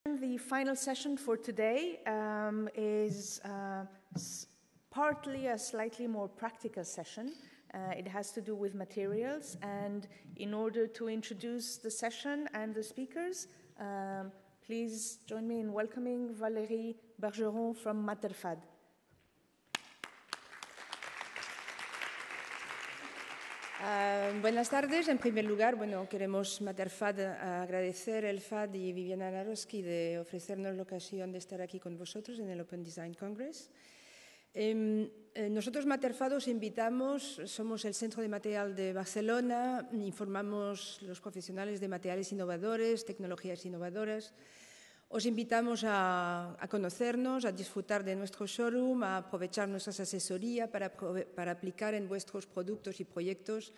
The final session for today is partly a slightly more practical session. It has to do with materials, and in order to introduce the session and the speakers, please join me in welcoming Valérie Bergeron from Materfad. Buenas tardes. En primer lugar, queremos Materfad agradecer el FAD y Viviana Naroski de ofrecernos la ocasión de estar aquí con vosotros en el Open Design Congress. Nosotros Materfad os invitamos, somos el Centro de Material de Barcelona, informamos los profesionales de materiales innovadores, tecnologías innovadoras. Os invitamos a conocernos, a disfrutar de nuestro showroom, a aprovechar nuestras asesorías para aplicar en vuestros productos y proyectos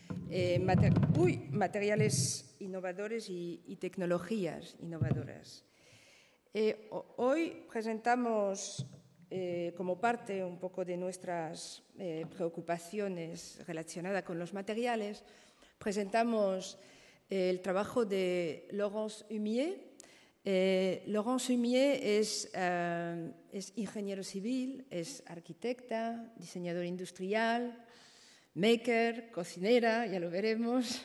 materiales innovadores y tecnologías innovadoras. Hoy presentamos, como parte un poco de nuestras preocupaciones relacionadas con los materiales, presentamos el trabajo de Laurence Humier. Laurence Humier es ingeniero civil, es arquitecta, diseñadora industrial, maker, cocinera, ya lo veremos.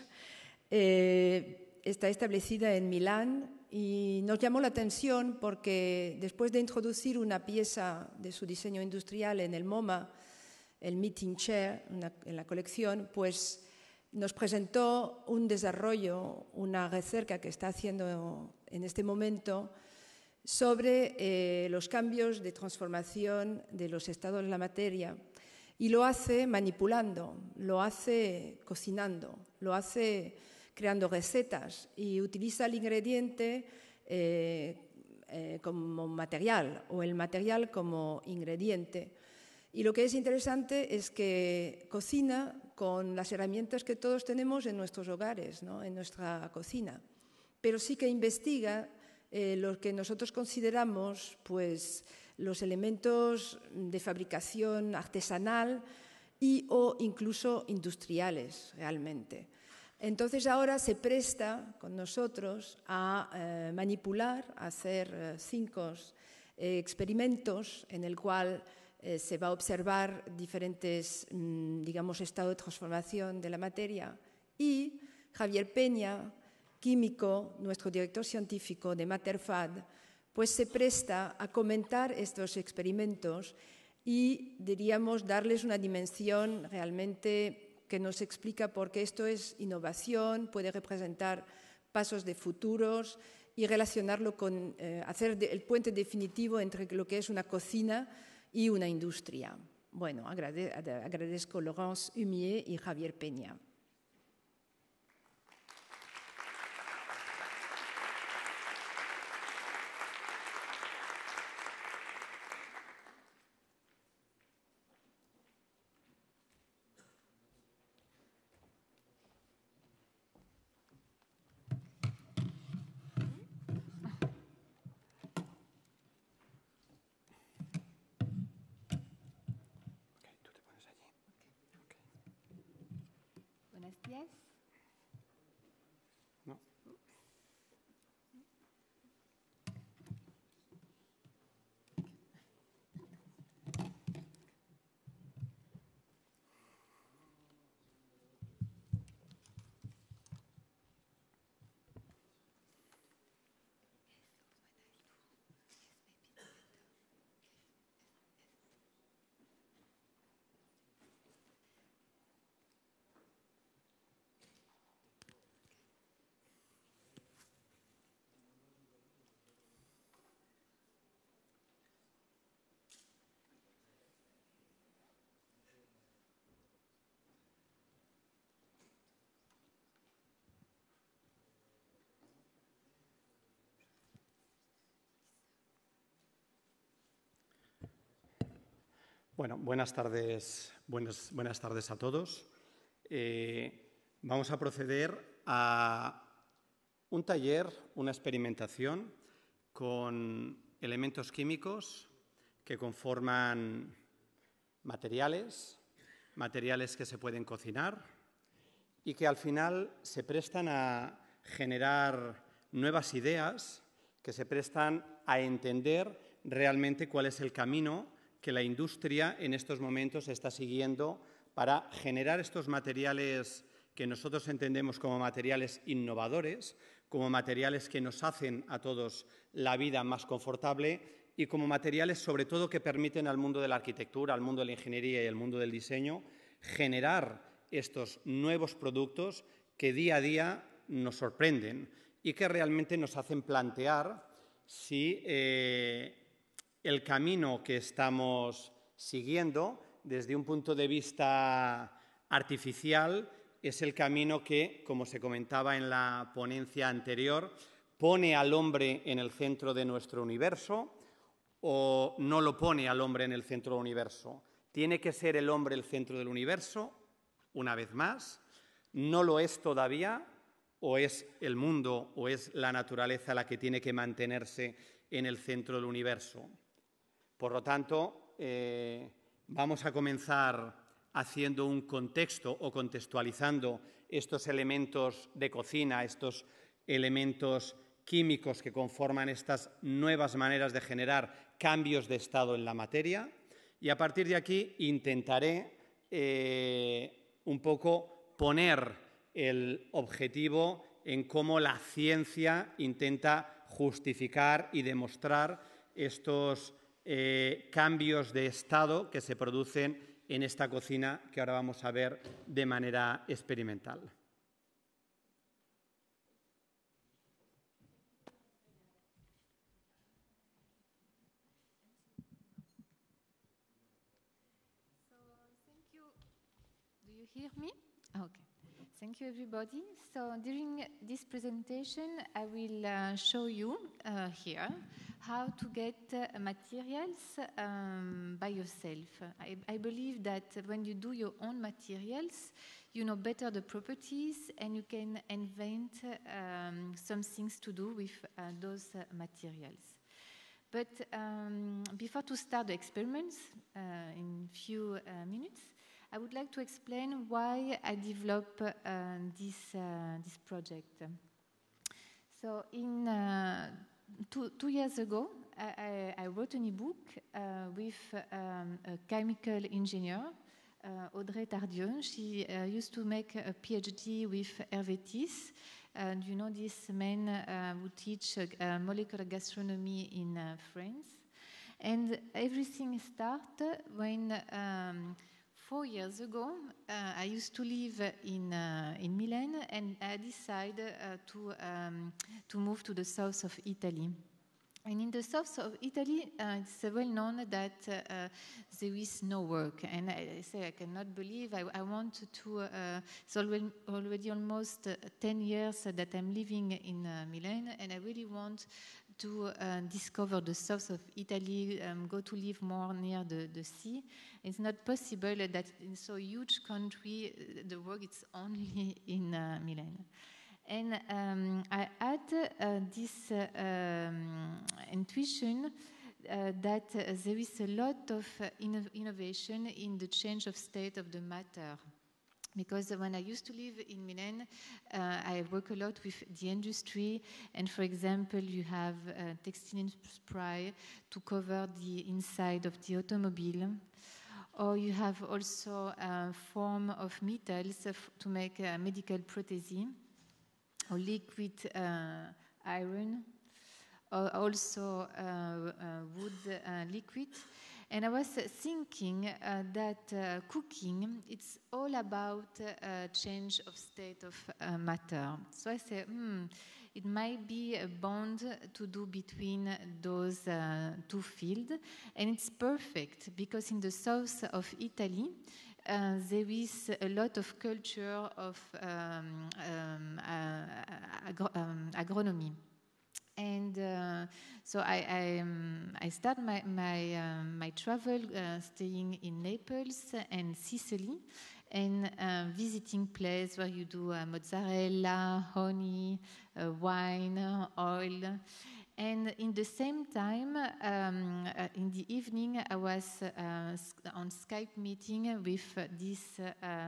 Está establecida en Milán y nos llamó la atención porque después de introducir una pieza de su diseño industrial en el MoMA, el Meeting Chair, en la colección, pues nos presentó un desarrollo, una recerca que está haciendo en este momento sobre los cambios de transformación de los estados de la materia, y lo hace manipulando, lo hace cocinando, lo hace creando recetas y utiliza el ingrediente como material o el material como ingrediente. Y lo que es interesante es que cocina con las herramientas que todos tenemos en nuestros hogares, ¿no? En nuestra cocina, pero sí que investiga lo que nosotros consideramos pues, los elementos de fabricación artesanal y o incluso industriales realmente. Entonces ahora se presta con nosotros a manipular, a hacer 5 experimentos en el cual se va a observar diferentes, estados de transformación de la materia, y Javier Peña, químico, nuestro director científico de Materfad, pues se presta a comentar estos experimentos y, diríamos, darles una dimensión realmente que nos explica por qué esto es innovación, puede representar pasos de futuros y relacionarlo con hacer el puente definitivo entre lo que es una cocina y una industria. Bueno, agradezco a Laurence Humier y Javier Peña. Buenos días. No. Bueno, buenas tardes a todos. Vamos a proceder a un taller, una experimentación con elementos químicos que conforman materiales que se pueden cocinar y que al final se prestan a generar nuevas ideas que se prestan a entender realmente cuál es el camino que la industria en estos momentos está siguiendo para generar estos materiales que nosotros entendemos como materiales innovadores, como materiales que nos hacen a todos la vida más confortable y como materiales, sobre todo, que permiten al mundo de la arquitectura, al mundo de la ingeniería y al mundo del diseño generar estos nuevos productos que día a día nos sorprenden y que realmente nos hacen plantear si el camino que estamos siguiendo desde un punto de vista artificial es el camino que, como se comentaba en la ponencia anterior, pone al hombre en el centro de nuestro universo o no lo pone al hombre en el centro del universo. ¿Tiene que ser el hombre el centro del universo? Una vez más, ¿no lo es todavía? ¿O es el mundo o es la naturaleza la que tiene que mantenerse en el centro del universo? Por lo tanto, vamos a comenzar haciendo un contexto o contextualizando estos elementos de cocina, estos elementos químicos que conforman estas nuevas maneras de generar cambios de estado en la materia. Y a partir de aquí intentaré un poco poner el objetivo en cómo la ciencia intenta justificar y demostrar estos cambios de estado que se producen en esta cocina que ahora vamos a ver de manera experimental. Do you hear me? Okay. Thank you, everybody. So during this presentation, I will show you here how to get materials by yourself. I believe that when you do your own materials, you know better the properties and you can invent some things to do with those materials. But before to start the experiments in few minutes, I would like to explain why I developed this project. So in 2 years ago, I wrote an e-book with a chemical engineer, Audrey Tardieu. She used to make a PhD with Hervé Tisse. And you know this man who teach molecular gastronomy in France. And everything started when 4 years ago, I used to live in Milan, and I decided to move to the south of Italy. And in the south of Italy, it's well known that there is no work. And I say I cannot believe. I want to. It's already almost 10 years that I'm living in Milan, and I really want to discover the south of Italy, go to live more near the sea. It's not possible that in so huge country, the work is only in Milan. And I had this intuition that there is a lot of innovation in the change of state of the matter. Because when I used to live in Milan, I work a lot with the industry. And for example, you have textile spray to cover the inside of the automobile. Or you have also a form of metals to make medical prostheses. Or liquid iron, or also wood liquid. And I was thinking that cooking, it's all about change of state of matter. So I said, it might be a bond to do between those two fields. And it's perfect, because in the south of Italy, there is a lot of culture of agronomy. And so I start my travel staying in Naples and Sicily, and visiting places where you do mozzarella, honey, wine, oil. And in the same time, in the evening, I was on Skype meeting with this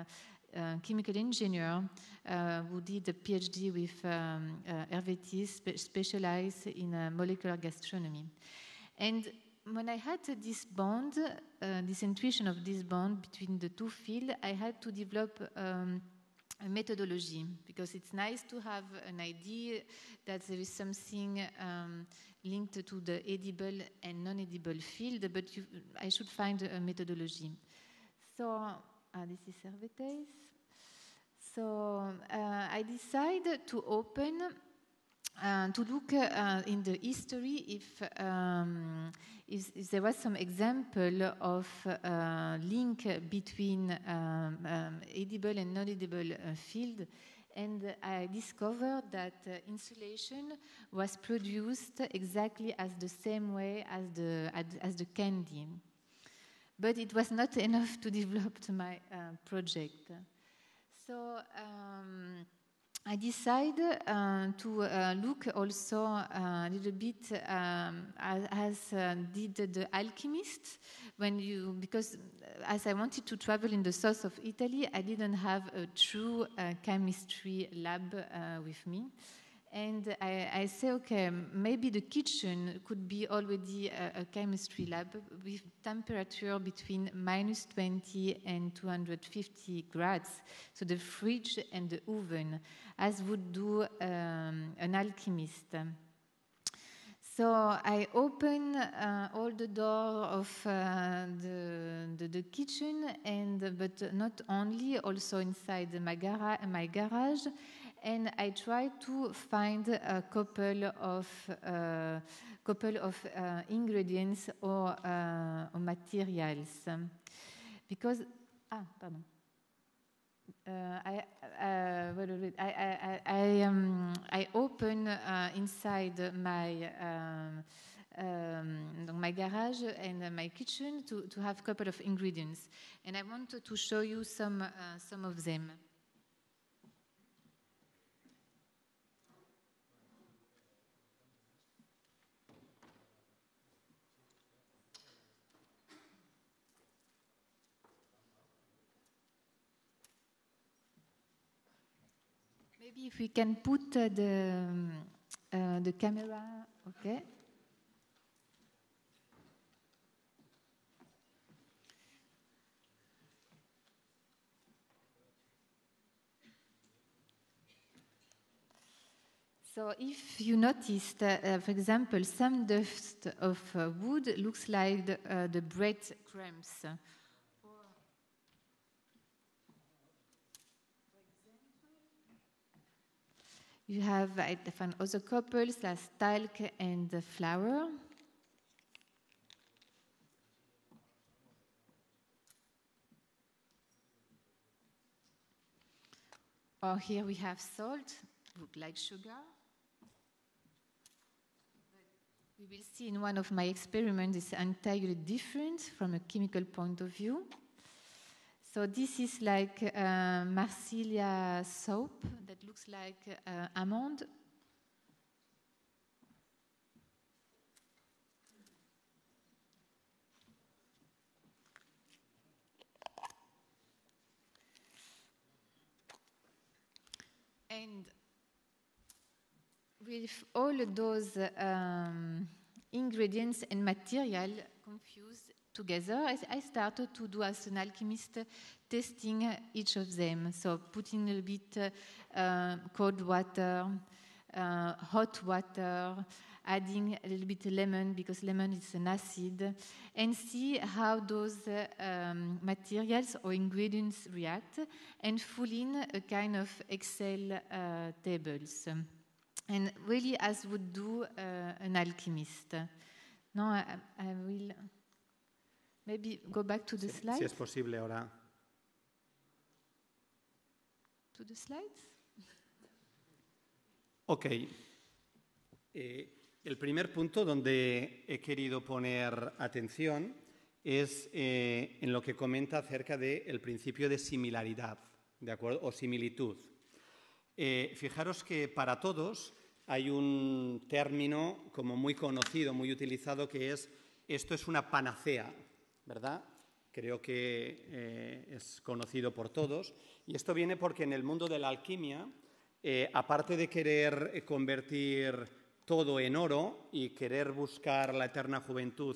chemical engineer who did a PhD with Hervé Thies, specialized in molecular gastronomy. And when I had this bond, this intuition of this bond between the two fields, I had to develop a methodology, because it's nice to have an idea that there is something linked to the edible and non-edible field, but I should find a methodology. So this is Hervé Thies. So I decided to open, to look in the history if there was some example of link between edible and non-edible field. And I discovered that insulation was produced exactly as the same way as the candy. But it was not enough to develop my project. So I decided to look also a little bit as did the alchemist, because as I wanted to travel in the south of Italy, I didn't have a true chemistry lab with me. And I say, okay, maybe the kitchen could be already a chemistry lab with temperature between -20 and 250 grads. So the fridge and the oven, as would do an alchemist. So I open all the door of the kitchen, but not only, also inside my garage. And I try to find a couple of ingredients or materials, because I open inside my garage and my kitchen to have a couple of ingredients, and I wanted to show you some of them. Maybe if we can put the camera, okay. So if you noticed, for example, some dust of wood looks like the bread crumbs. You have, I found other couples as talc and flour. Or here we have salt, look like sugar. We will see in one of my experiments it's entirely different from a chemical point of view. So this is like Marsilia soap that looks like almond. And with all those ingredients and material confused together, I started to do as an alchemist, testing each of them. So putting a little bit cold water, hot water, adding a little bit lemon, because lemon is an acid, and see how those materials or ingredients react, and fill in a kind of Excel tables. And really as would do an alchemist. Now I will maybe go back to the slides. Si es posible ahora. To the slides. Ok. El primer punto donde he querido poner atención es en lo que comenta acerca del principio de similaridad, ¿de acuerdo? O similitud. Fijaros que para todos hay un término como muy conocido, muy utilizado, que es esto es una panacea, ¿verdad? creo que es conocido por todos. Y esto viene porque en el mundo de la alquimia, aparte de querer convertir todo en oro y querer buscar la eterna juventud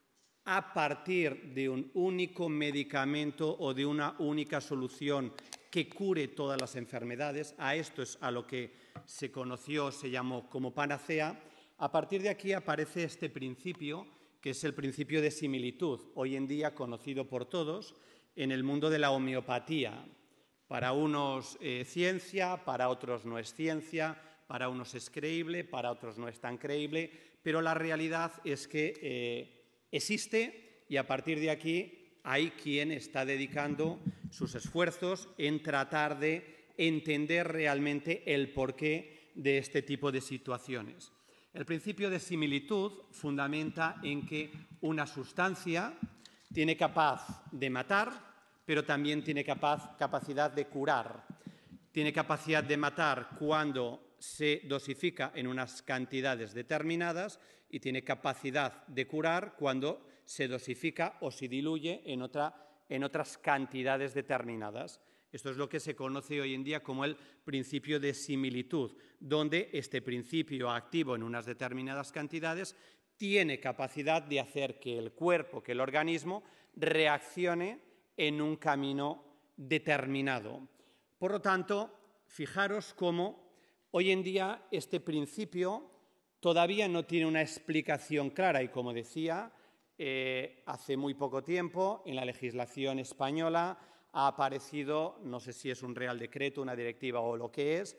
a partir de un único medicamento o de una única solución que cure todas las enfermedades, a esto es a lo que se conoció, se llamó como panacea, a partir de aquí aparece este principio, que es el principio de similitud, hoy en día conocido por todos en el mundo de la homeopatía. Para unos ciencia, para otros no es ciencia, para unos es creíble, para otros no es tan creíble, pero la realidad es que existe y a partir de aquí hay quien está dedicando sus esfuerzos en tratar de entender realmente el porqué de este tipo de situaciones. El principio de similitud fundamenta en que una sustancia tiene capaz de matar, pero también tiene capacidad de curar. Tiene capacidad de matar cuando se dosifica en unas cantidades determinadas y tiene capacidad de curar cuando se dosifica o se diluye en otras cantidades determinadas. Esto es lo que se conoce hoy en día como el principio de similitud, donde este principio activo en unas determinadas cantidades tiene capacidad de hacer que el cuerpo, que el organismo, reaccione en un camino determinado. Por lo tanto, fijaros cómo hoy en día este principio todavía no tiene una explicación clara y, como decía, hace muy poco tiempo en la legislación española ha aparecido, no sé si es un real decreto, una directiva o lo que es,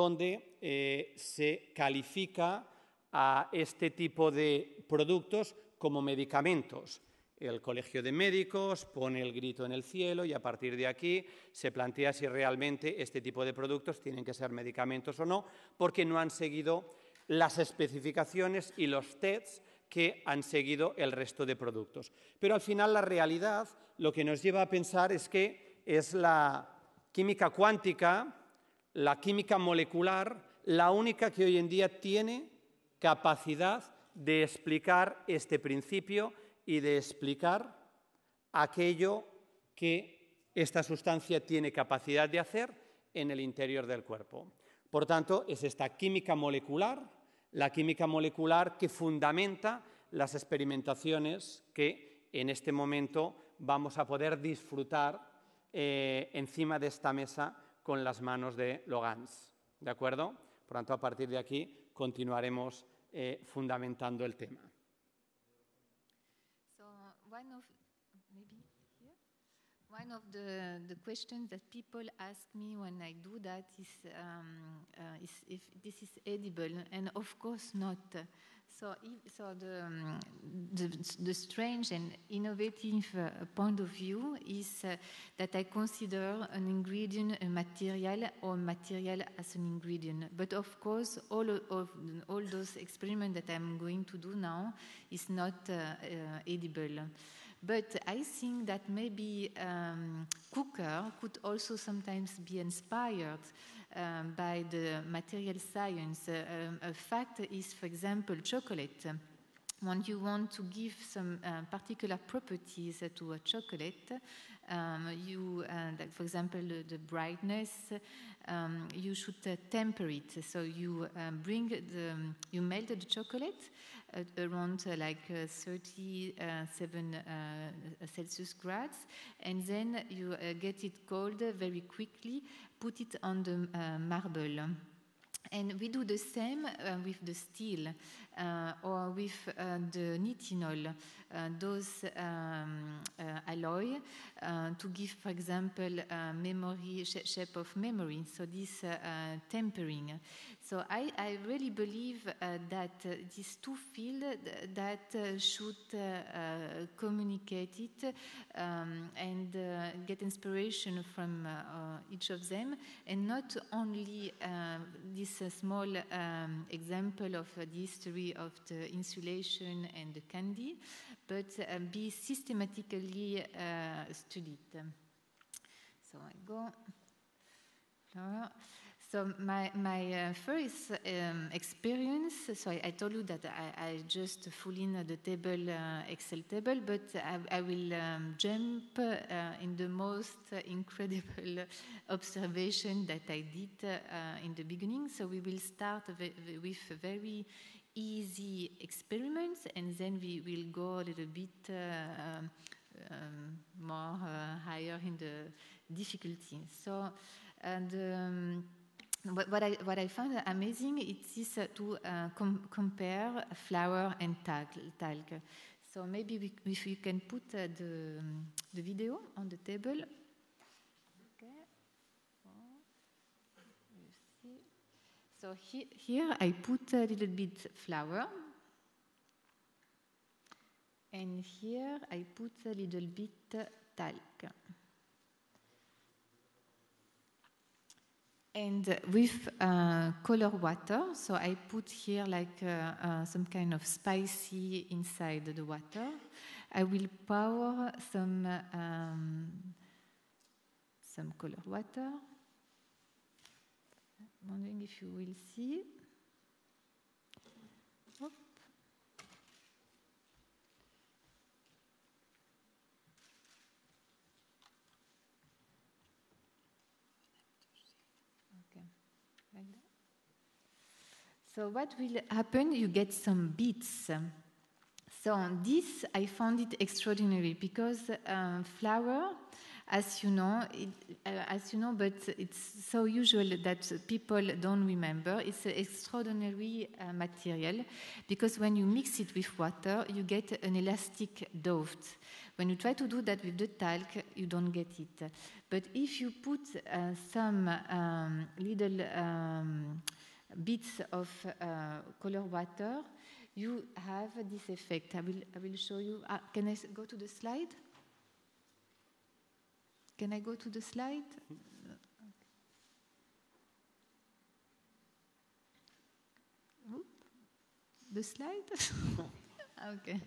donde se califica a este tipo de productos como medicamentos. El Colegio de Médicos pone el grito en el cielo y a partir de aquí se plantea si realmente este tipo de productos tienen que ser medicamentos o no, porque no han seguido las especificaciones y los tests que han seguido el resto de productos. Pero al final la realidad lo que nos lleva a pensar es que es la química cuántica, la química molecular, la única que hoy en día tiene capacidad de explicar este principio y de explicar aquello que esta sustancia tiene capacidad de hacer en el interior del cuerpo. Por tanto, es esta química molecular, la química molecular que fundamenta las experimentaciones que en este momento vamos a poder disfrutar encima de esta mesa con las manos de Logans. ¿De acuerdo? Por tanto, a partir de aquí continuaremos fundamentando el tema. One of the questions that people ask me when I do that is if this is edible, and of course not. So the strange and innovative point of view is that I consider an ingredient a material or material as an ingredient. But of course, all those experiments that I'm going to do now is not edible. But I think that maybe cooker could also sometimes be inspired by the material science. A fact is, for example, chocolate. When you want to give some particular properties to a chocolate, like for example, the brightness, you should temper it. So you you melt the chocolate around 37 Celsius grades, and then you get it cold very quickly, put it on the marble. And we do the same with the steel or with the nitinol, those alloy to give, for example, shape of memory, so this tempering. So I really believe that these two fields that should communicate it and get inspiration from each of them, and not only this small example of the history of the insulation and the candy, but be systematically studied. So I go. So my first experience, so I told you that I just fill in the table, Excel table, but I will jump in the most incredible observation that I did in the beginning. So we will start with very easy experiments, and then we will go a little bit more higher in the difficulty. So, and what I found amazing is to compare flour and talc. So maybe if we can put the video on the table. Okay. You see. So here I put a little bit flour, and here I put a little bit talc. And with color water, so I put here like some kind of spicy inside the water. I will pour some color water. I'm wondering if you will see. Oop. Like that. So what will happen? You get some beads. So this, I found it extraordinary because flour, as you know, but it's so usual that people don't remember. It's an extraordinary material because when you mix it with water, you get an elastic dough. When you try to do that with the talc, you don't get it. But if you put some little bits of color water, you have this effect. I will show you. Can I go to the slide? Can I go to the slide? Okay. The slide? Okay.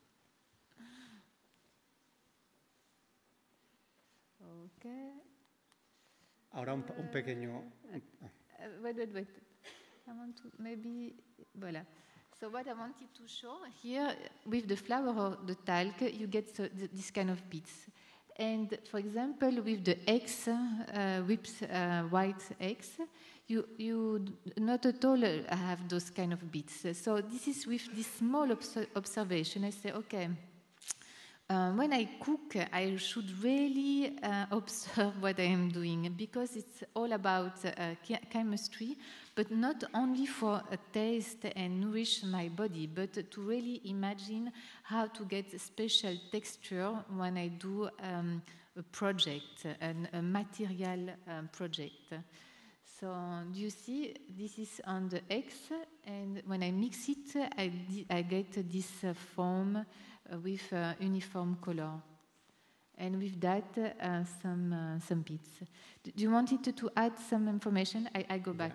Okay. Ahora un pequeño... Wait. I want to maybe... Voilà. So what I wanted to show here, with the flour or the talc, you get this kind of beads. And for example, with the eggs, whipped white eggs, you not at all have those kind of beads. So this is with this small observation. I say, okay, when I cook, I should really observe what I am doing because it's all about chemistry, but not only for a taste and nourish my body, but to really imagine how to get a special texture when I do a project, a material project. So do you see, this is on the eggs, and when I mix it, I get this foam with uniform color. And with that, some beads. Do you want it to add some information? I go back.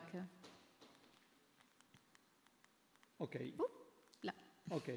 Okay. Okay.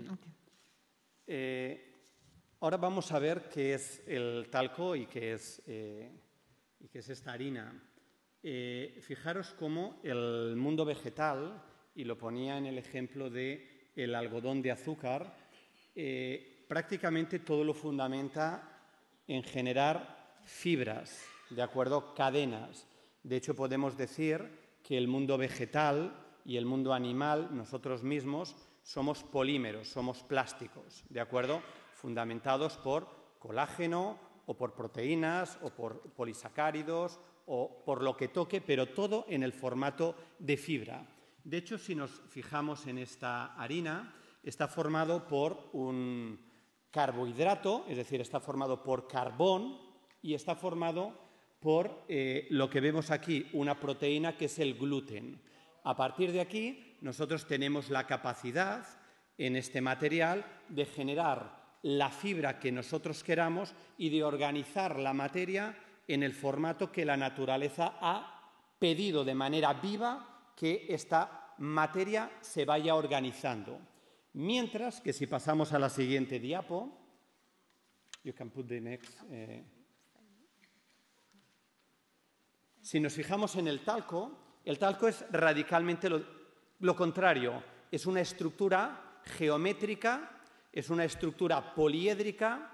Ahora vamos a ver qué es el talco y qué es esta harina. Fijaros cómo el mundo vegetal, y lo ponía en el ejemplo del algodón de azúcar, prácticamente todo lo fundamenta en generar fibras, ¿de acuerdo? Cadenas. De hecho, podemos decir que el mundo vegetal y el mundo animal, nosotros mismos, somos polímeros, somos plásticos, ¿de acuerdo? Fundamentados por colágeno o por proteínas o por polisacáridos o por lo que toque, pero todo en el formato de fibra. De hecho, si nos fijamos en esta harina, está formado por un carbohidrato, es decir, está formado por carbón y está formado por lo que vemos aquí, una proteína que es el gluten. A partir de aquí, nosotros tenemos la capacidad en este material de generar la fibra que nosotros queramos y de organizar la materia en el formato que la naturaleza ha pedido de manera viva que esta materia se vaya organizando. Mientras que si pasamos a la siguiente diapo, you can put the next, si nos fijamos en el talco, El talco es radicalmente lo contrario. Es una estructura geométrica, es una estructura poliédrica,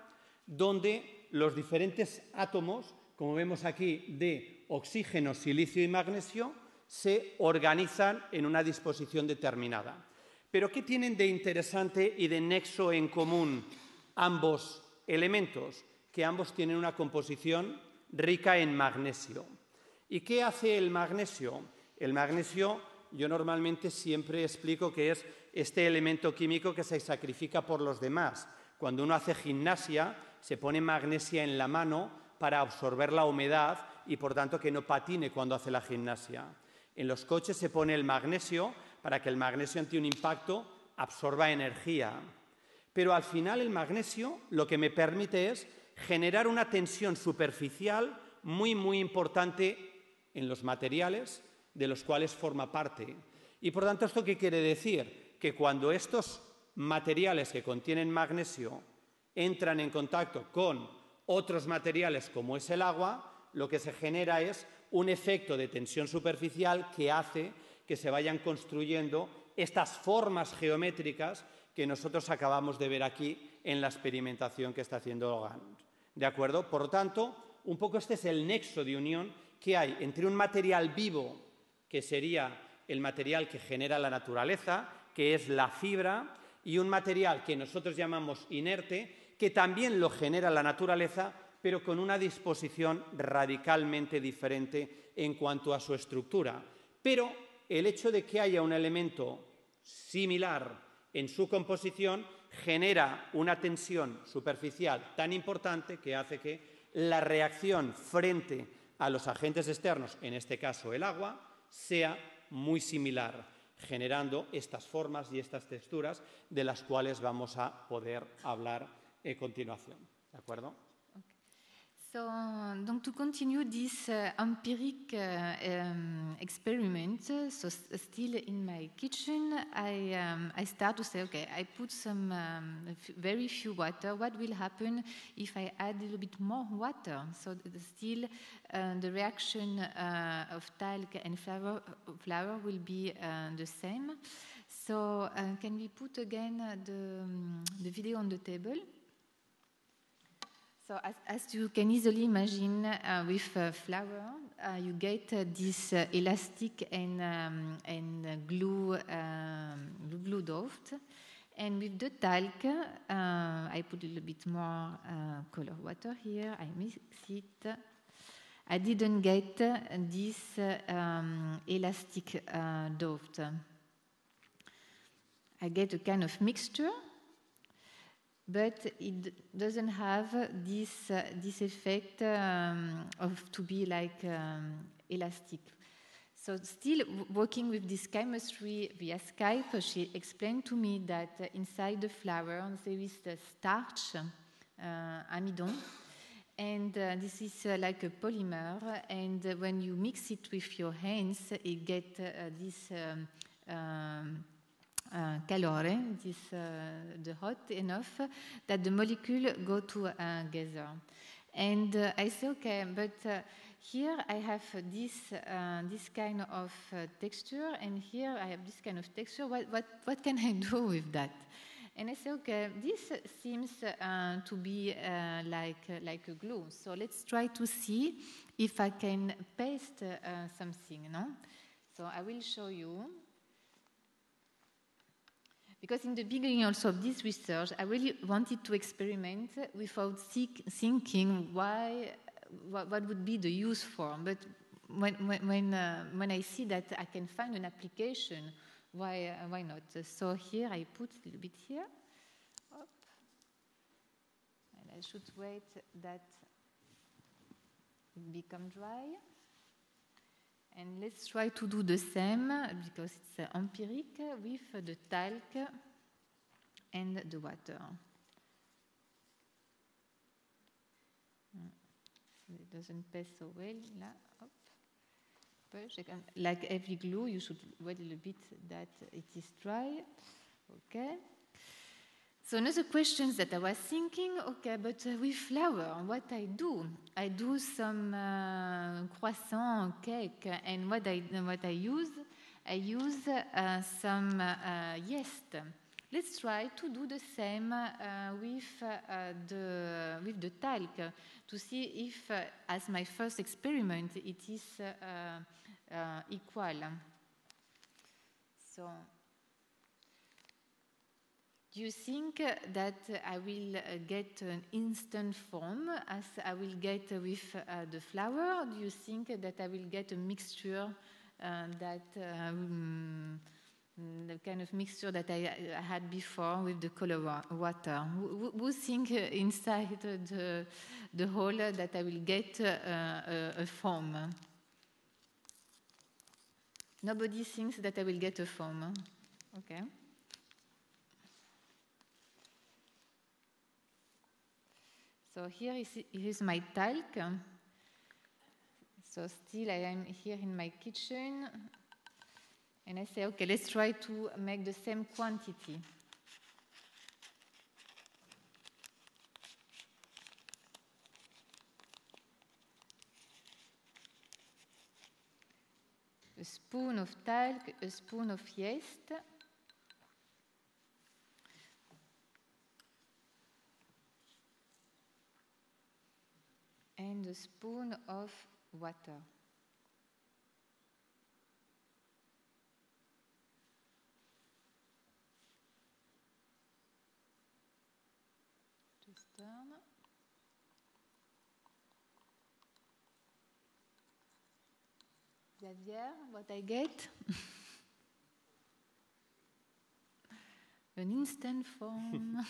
donde los diferentes átomos, como vemos aquí, de oxígeno, silicio y magnesio, se organizan en una disposición determinada. Pero ¿qué tienen de interesante y de nexo en común ambos elementos? Que ambos tienen una composición rica en magnesio. ¿Y qué hace el magnesio? El magnesio, yo normalmente siempre explico que es este elemento químico que se sacrifica por los demás. Cuando uno hace gimnasia, se pone magnesia en la mano para absorber la humedad y, por tanto, que no patine cuando hace la gimnasia. En los coches se pone el magnesio para que el magnesio ante un impacto absorba energía. Pero al final el magnesio lo que me permite es generar una tensión superficial muy, muy importante en los materiales de los cuales forma parte. Y por tanto, ¿esto qué quiere decir? Que cuando estos materiales que contienen magnesio entran en contacto con otros materiales como es el agua, lo que se genera es un efecto de tensión superficial que hace que se vayan construyendo estas formas geométricas que nosotros acabamos de ver aquí en la experimentación que está haciendo Logan. ¿De acuerdo? Por lo tanto, un poco este es el nexo de unión que hay entre un material vivo, que sería el material que genera la naturaleza, que es la fibra, y un material que nosotros llamamos inerte, que también lo genera la naturaleza, pero con una disposición radicalmente diferente en cuanto a su estructura. Pero el hecho de que haya un elemento similar en su composición genera una tensión superficial tan importante que hace que la reacción frente a los agentes externos, en este caso el agua, sea muy similar, generando estas formas y estas texturas de las cuales vamos a poder hablar a continuación. ¿De acuerdo? So, to continue this empiric experiment, so still in my kitchen, I start to say, okay, I put some very few water. What will happen if I add a little bit more water? So still the reaction of talc and flour will be the same. So can we put again the video on the table? So as you can easily imagine, with flour, you get this elastic and glue dough. And with the talc, I put a little bit more color water here. I mix it. I didn't get this elastic dough. I get a kind of mixture, but it doesn't have this effect of to be like elastic. So still working with this chemistry via Skype, she explained to me that inside the flour there is the starch, amidon, and this is like a polymer, and when you mix it with your hands, it gets this calore, the hot enough that the molecule go together. And I say, okay, but here I have this kind of texture, and here I have this kind of texture. What can I do with that? And I say, okay, this seems to be like a glue. So let's try to see if I can paste something. No? So I will show you. Because in the beginning also of this research, I really wanted to experiment without thinking what would be the use for. But when I see that I can find an application, why not? So here I put a little bit here. Up. And I should wait that it become dry. And let's try to do the same, because it's empiric, with the talc and the water. It doesn't pass so well. Là, hop. Like every glue, you should wait a little bit that it is dry. Okay. So another question that I was thinking, okay, but with flour, what I do some croissant cake, and what I use some yeast. Let's try to do the same with the talc to see if, as my first experiment, it is equal. So, do you think that I will get an instant foam as I will get with the flour? Or do you think that I will get a mixture the kind of mixture that I had before with the color water? Who think inside the hole that I will get a foam? Nobody thinks that I will get a foam. Okay. So here is my talc. So still I am here in my kitchen. And I say, okay, let's try to make the same quantity. A spoon of talc, a spoon of yeast. And a spoon of water. Just turn. Xavier, what I get? An instant foam.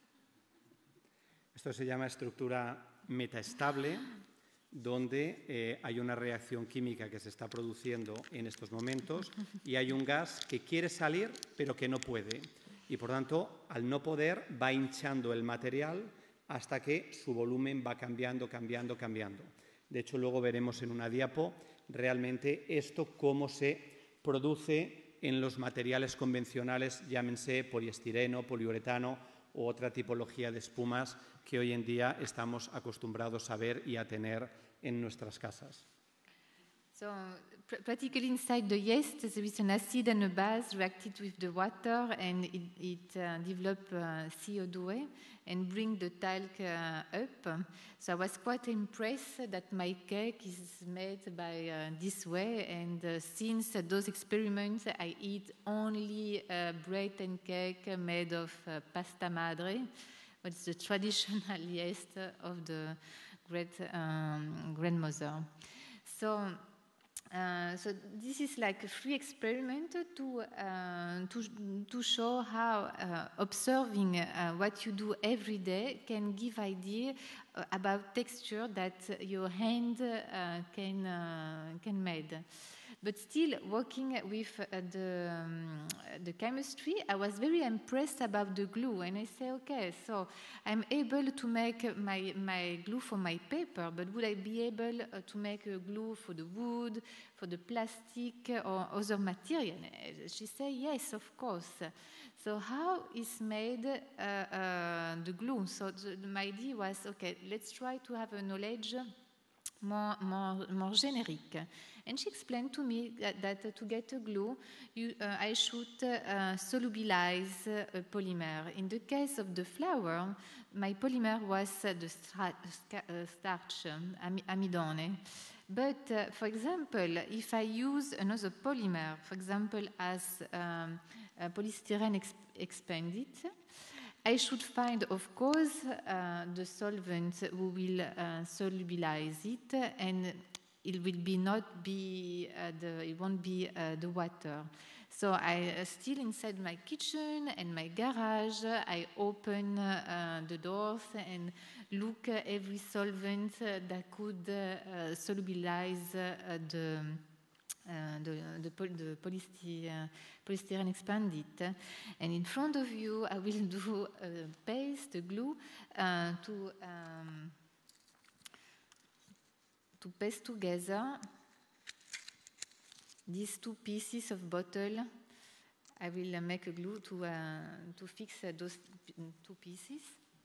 Esto se llama estructura metaestable, donde hay una reacción química que se está produciendo en estos momentos y hay un gas que quiere salir pero que no puede. Y por tanto, al no poder, va hinchando el material hasta que su volumen va cambiando, cambiando, cambiando. De hecho, luego veremos en una diapo realmente esto cómo se produce en los materiales convencionales, llámense poliestireno, poliuretano u otra tipología de espumas que hoy en día estamos acostumbrados a ver y a tener en nuestras casas. So, practically inside the yeast, there is an acid and a base reacted with the water, and it develops CO2 and bring the talc up. So I was quite impressed that my cake is made by this way, and since those experiments, I eat only bread and cake made of pasta madre, which is the traditional yeast of the great grandmother. So this is like a free experiment to show how observing what you do every day can give idea about texture that your hand can make. But still, working with the chemistry, I was very impressed about the glue. And I say, okay, so I'm able to make my glue for my paper, but would I be able to make a glue for the wood, for the plastic, or other material? She said, yes, of course. So how is made the glue? So my idea was, okay, let's try to have a knowledge more generic. And she explained to me that to get a glue, I should solubilize a polymer. In the case of the flour, my polymer was the starch, amidone. But, for example, if I use another polymer, for example, as polystyrene expanded, I should find, of course, the solvent who will solubilize it, and it won't be the water. So I still inside my kitchen and my garage, I open the doors and look at every solvent that could solubilize the polystyrene expanded. And in front of you, I will do paste, glue, to paste together these two pieces of bottle I will make a glue to fix those two pieces.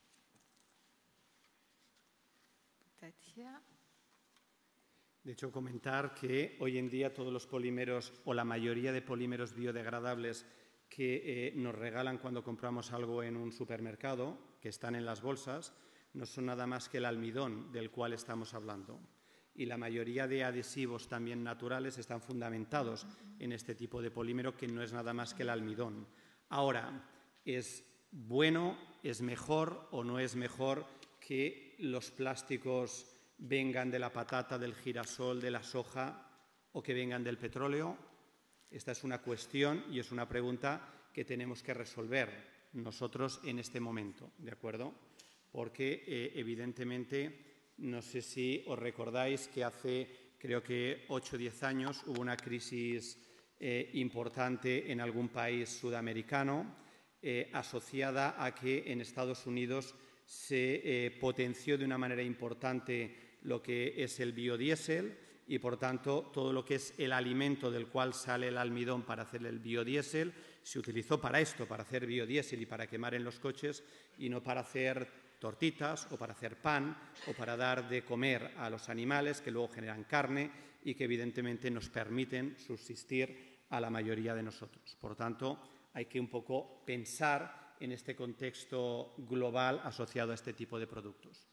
Put that here. De hecho, comentar que hoy en día todos los polímeros o la mayoría de polímeros biodegradables que nos regalan cuando compramos algo en un supermercado, que están en las bolsas, no son nada más que el almidón del cual estamos hablando. Y la mayoría de adhesivos también naturales están fundamentados en este tipo de polímero que no es nada más que el almidón. Ahora, ¿es bueno, es mejor o no es mejor que los plásticos vengan de la patata, del girasol, de la soja o que vengan del petróleo? Esta es una cuestión y es una pregunta que tenemos que resolver nosotros en este momento, ¿de acuerdo? Porque evidentemente, no sé si os recordáis que hace creo que 8 o 10 años hubo una crisis importante en algún país sudamericano asociada a que en Estados Unidos se potenció de una manera importante lo que es el biodiesel y, por tanto, todo lo que es el alimento del cual sale el almidón para hacer el biodiesel se utilizó para esto, para hacer biodiesel y para quemar en los coches y no para hacer tortitas o para hacer pan o para dar de comer a los animales que luego generan carne y que evidentemente nos permiten subsistir a la mayoría de nosotros. Por tanto, hay que un poco pensar en este contexto global asociado a este tipo de productos.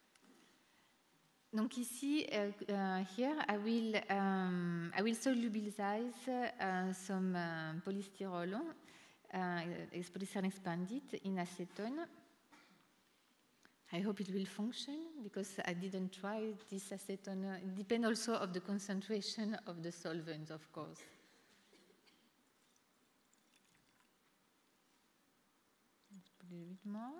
Donc ici, here, I will solubilize some polystyrol, polystyrene expanded in acetone. I hope it will function because I didn't try this acetone. It depends also of the concentration of the solvent, of course. Let's put a little bit more.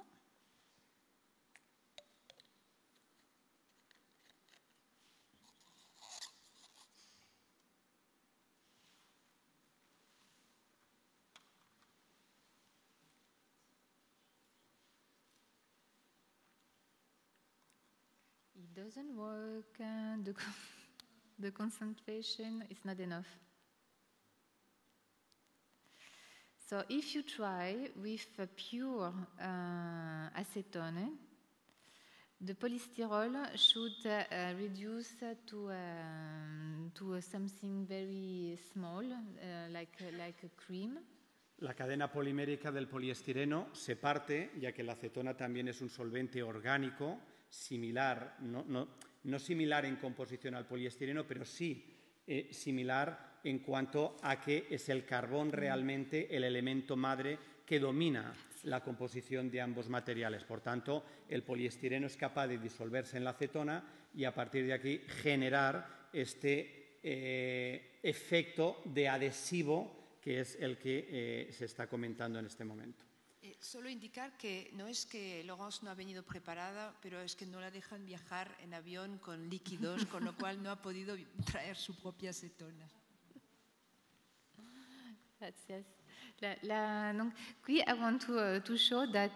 It doesn't work. The concentration is not enough. So if you try with pure acetone, the polystyrol should reduce to something very small, like a cream. La cadena polimérica del poliestireno se parte, ya que la acetona también es un solvente orgánico, similar, no similar en composición al poliestireno, pero sí similar en cuanto a que es el carbón realmente el elemento madre que domina la composición de ambos materiales. Por tanto, el poliestireno es capaz de disolverse en la acetona y a partir de aquí generar este efecto de adhesivo que es el que se está comentando en este momento. Solo indicar que no es que Laurence no ha venido preparada, pero es que no la dejan viajar en avión con líquidos, con lo cual no ha podido traer su propia acetona. Gracias. Donc, qui I want to show that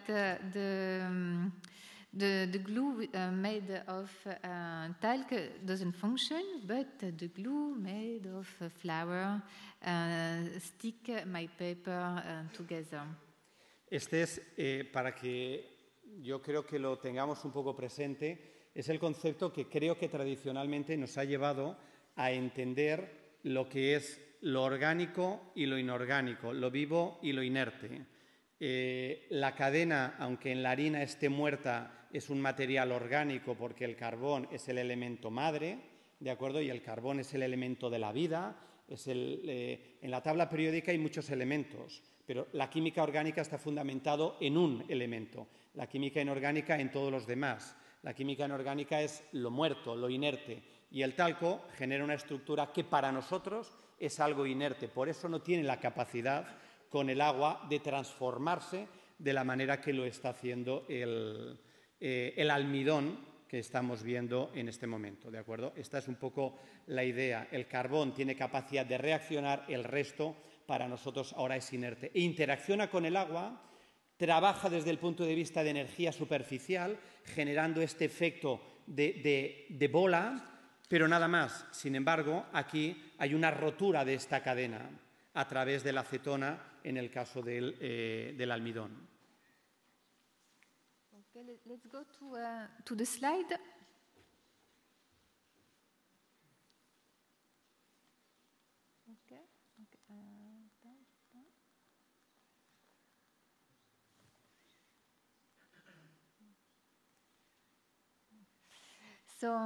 the glue made of talc doesn't function, but the glue made of flour stick my paper together. Este es, para que yo creo que lo tengamos un poco presente, es el concepto que creo que tradicionalmente nos ha llevado a entender lo que es lo orgánico y lo inorgánico, lo vivo y lo inerte. La cadena, aunque en la harina esté muerta, es un material orgánico porque el carbón es el elemento madre, ¿de acuerdo? Y el carbón es el elemento de la vida. En la tabla periódica hay muchos elementos, pero la química orgánica está fundamentado en un elemento, la química inorgánica en todos los demás. La química inorgánica es lo muerto, lo inerte, y el talco genera una estructura que para nosotros es algo inerte, por eso no tiene la capacidad con el agua de transformarse de la manera que lo está haciendo el almidón que estamos viendo en este momento, ¿de acuerdo? Esta es un poco la idea. El carbón tiene capacidad de reaccionar, el resto para nosotros ahora es inerte. E interacciona con el agua, trabaja desde el punto de vista de energía superficial, generando este efecto de bola, pero nada más. Sin embargo, aquí hay una rotura de esta cadena a través de la acetona en el caso del almidón. Okay, let's go to the slide. Okay. So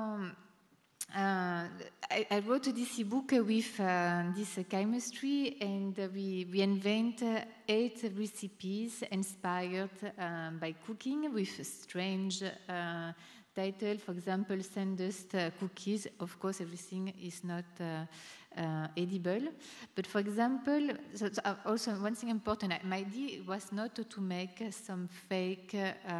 I wrote this ebook with this chemistry, and we invent 8 recipes inspired by cooking with strange title. For example, sandust cookies. Of course, everything is not edible. But for example, also one thing important, my idea was not to make some fake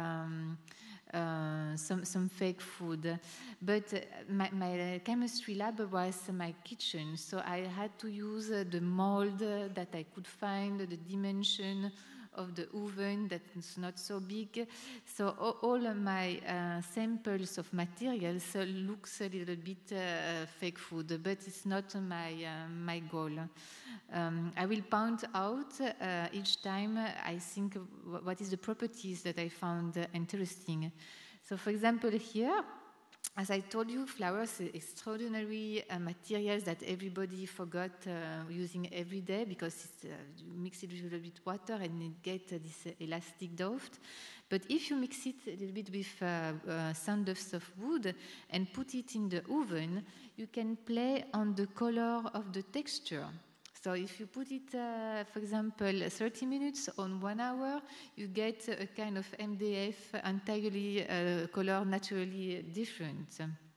some fake food, but my chemistry lab was my kitchen, so I had to use the mold that I could find, the dimension of the oven that's not so big. So all my samples of materials looks a little bit fake food, but it's not my goal. I will point out each time I think what is the properties that I found interesting. So for example here, as I told you, flowers are extraordinary materials that everybody forgot using every day because you mix it with a little bit water and you get this elastic dough. But if you mix it a little bit with sandust of wood and put it in the oven, you can play on the color of the texture. So if you put it, for example, 30 minutes on 1 hour, you get a kind of MDF entirely color naturally different.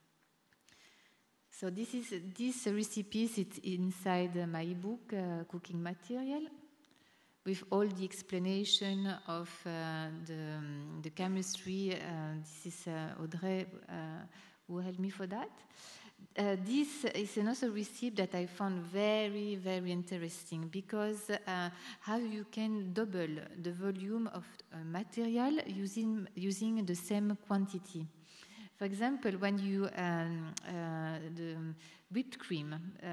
So this recipe is inside my book, Cooking Material, with all the explanation of the chemistry. This is Audrey who helped me for that. This is another recipe that I found very, very interesting because how you can double the volume of material using the same quantity. For example, when you the whipped cream,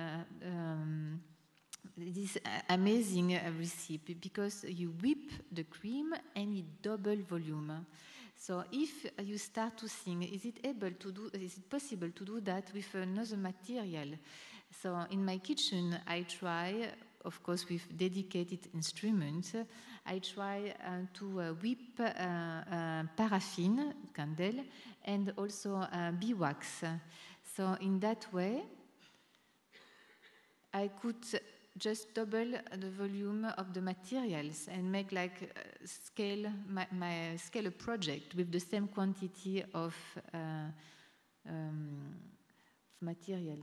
this amazing recipe because you whip the cream and it double volume. So if you start to think, is it possible to do that with another material? So in my kitchen, I try, of course, with dedicated instruments, I try to whip paraffin, candle, and also beeswax. So in that way, I could just double the volume of the materials and make like scale a project with the same quantity of material.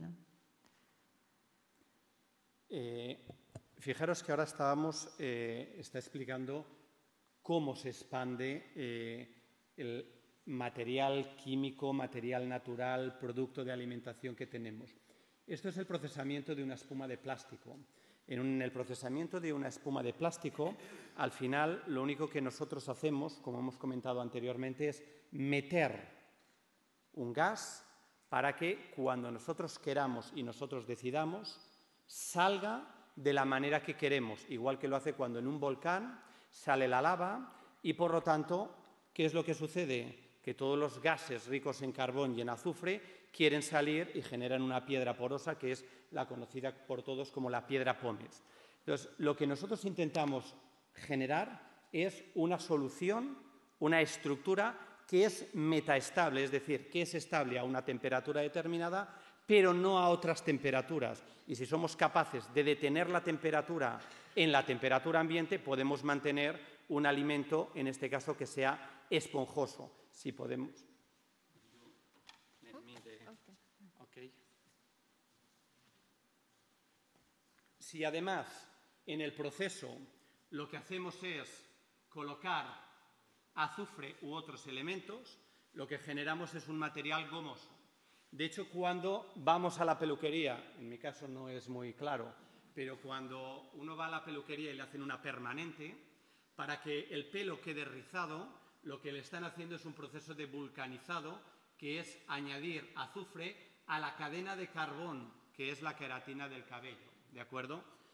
Fijaros que ahora está explicando cómo se expande el material químico, material natural, producto de alimentación que tenemos. Esto es el procesamiento de una espuma de plástico. En el procesamiento de una espuma de plástico, al final, lo único que nosotros hacemos, como hemos comentado anteriormente, es meter un gas para que cuando nosotros queramos y nosotros decidamos, salga de la manera que queremos, igual que lo hace cuando en un volcán sale la lava y, por lo tanto, ¿qué es lo que sucede? Que todos los gases ricos en carbón y en azufre quieren salir y generan una piedra porosa que es la conocida por todos como la piedra pómez. Entonces, lo que nosotros intentamos generar es una solución, una estructura que es metaestable, es decir, que es estable a una temperatura determinada, pero no a otras temperaturas. Y si somos capaces de detener la temperatura en la temperatura ambiente, podemos mantener un alimento, en este caso, que sea esponjoso. Si podemos... Si además en el proceso lo que hacemos es colocar azufre u otros elementos, lo que generamos es un material gomoso. De hecho, cuando vamos a la peluquería, en mi caso no es muy claro, pero cuando uno va a la peluquería y le hacen una permanente, para que el pelo quede rizado, lo que le están haciendo es un proceso de vulcanizado, que es añadir azufre a la cadena de carbón, que es la queratina del cabello. ¿De acuerdo?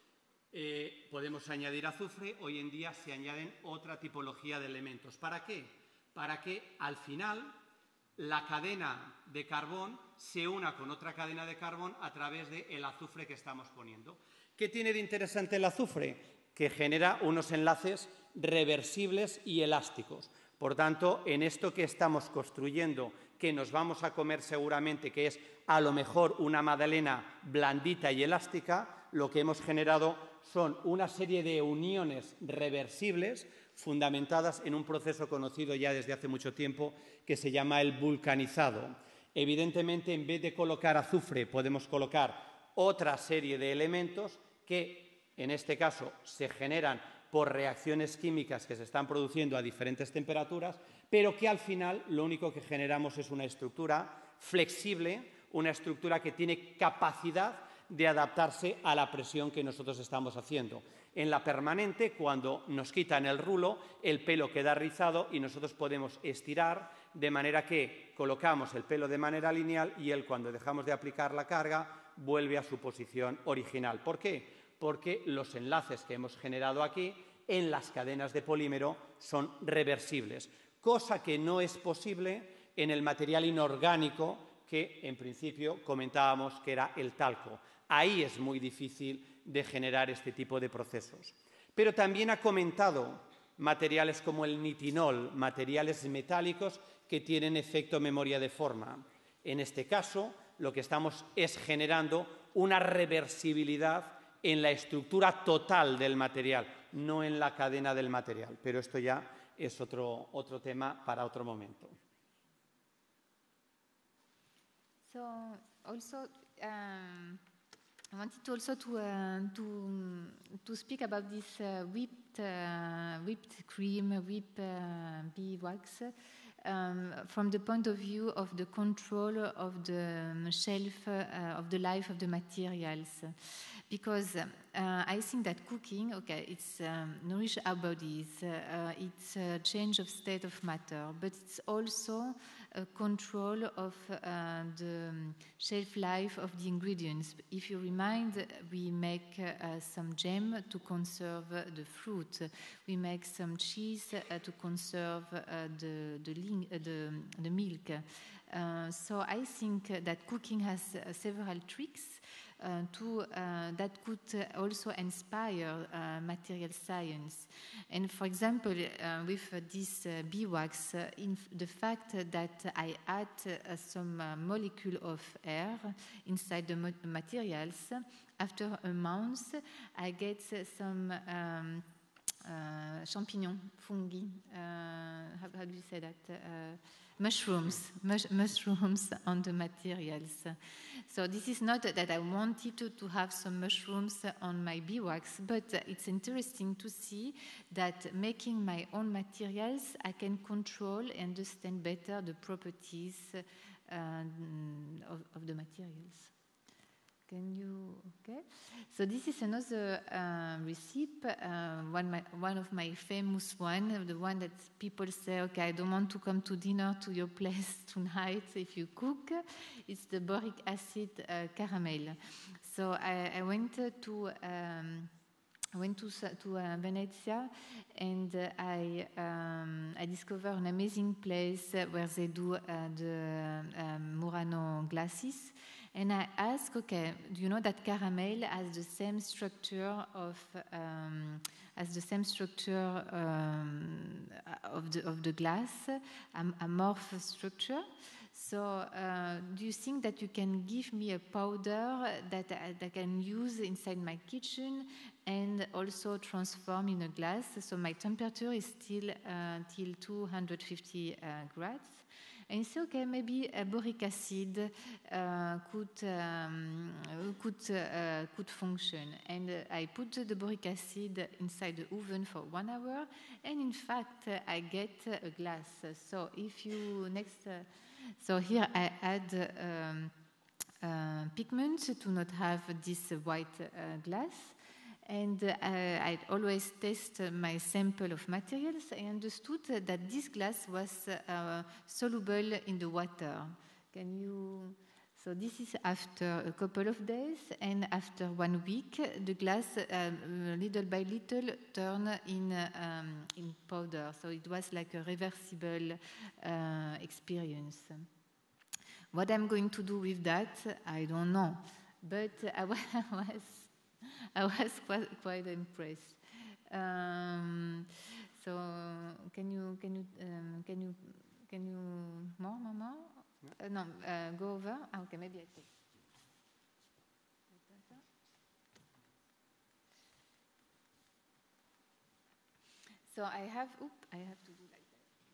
Podemos añadir azufre, hoy en día se añaden otra tipología de elementos. ¿Para qué? Para que al final la cadena de carbón se una con otra cadena de carbón a través del azufre que estamos poniendo. ¿Qué tiene de interesante el azufre? Que genera unos enlaces reversibles y elásticos. Por tanto, en esto que estamos construyendo, que nos vamos a comer seguramente, que es a lo mejor una magdalena blandita y elástica, lo que hemos generado son una serie de uniones reversibles fundamentadas en un proceso conocido ya desde hace mucho tiempo que se llama el vulcanizado. Evidentemente, en vez de colocar azufre, podemos colocar otra serie de elementos que, en este caso, se generan por reacciones químicas que se están produciendo a diferentes temperaturas, pero que al final lo único que generamos es una estructura flexible, una estructura que tiene capacidad de adaptarse a la presión que nosotros estamos haciendo. En la permanente, cuando nos quitan el rulo, el pelo queda rizado y nosotros podemos estirar de manera que colocamos el pelo de manera lineal y él, cuando dejamos de aplicar la carga, vuelve a su posición original. ¿Por qué? Porque los enlaces que hemos generado aquí en las cadenas de polímero son reversibles, cosa que no es posible en el material inorgánico que en principio comentábamos que era el talco. Ahí es muy difícil de generar este tipo de procesos. Pero también ha comentado materiales como el nitinol, materiales metálicos que tienen efecto memoria de forma. En este caso, lo que estamos es generando una reversibilidad en la estructura total del material, no en la cadena del material. Pero esto ya es otro tema para otro momento. So also, I wanted to also to speak about this whipped cream, whipped beeswax, from the point of view of the control of the shelf of the life of the materials, because I think that cooking, okay, it's nourish our bodies, it's a change of state of matter, but it's also a control of the shelf life of the ingredients. If you remind, we make some jam to conserve the fruit. We make some cheese to conserve the milk. So I think that cooking has several tricks that could also inspire material science. And for example, with this beeswax, in the fact that I add some molecule of air inside the materials, after a month, I get some champignon, fungi, how do you say that? Mushrooms on the materials. So this is not that I wanted to have some mushrooms on my beeswax, but it's interesting to see that making my own materials, I can control and understand better the properties of the materials. Can you, okay? So this is another recipe, one of my famous one, the one that people say, okay, I don't want to come to dinner to your place tonight if you cook. It's the boric acid caramel. So I went to Venezia, and I discovered an amazing place where they do the Murano glasses. And I asked, okay, do you know that caramel has the same structure of the glass, amorph structure? So do you think that you can give me a powder that I can use inside my kitchen and also transform in a glass? So my temperature is still till 250 grads. And so, okay, maybe a boric acid could function. And I put the boric acid inside the oven for 1 hour, and in fact, I get a glass. So if you so here I add pigment to not have this white glass. And I always test my sample of materials. I understood that this glass was soluble in the water. Can you? So this is after a couple of days, and after 1 week, the glass, little by little, turned in powder. So it was like a reversible experience. What I'm going to do with that, I don't know, but I was quite impressed. So can you more? No, go over. Okay, maybe I take. So I have to do like